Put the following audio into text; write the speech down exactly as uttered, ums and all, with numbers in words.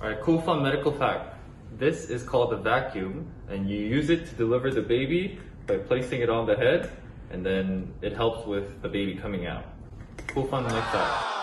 Alright, cool fun medical fact. This is called a vacuum, and you use it to deliver the baby by placing it on the head, and then it helps with the baby coming out. Cool fun like that.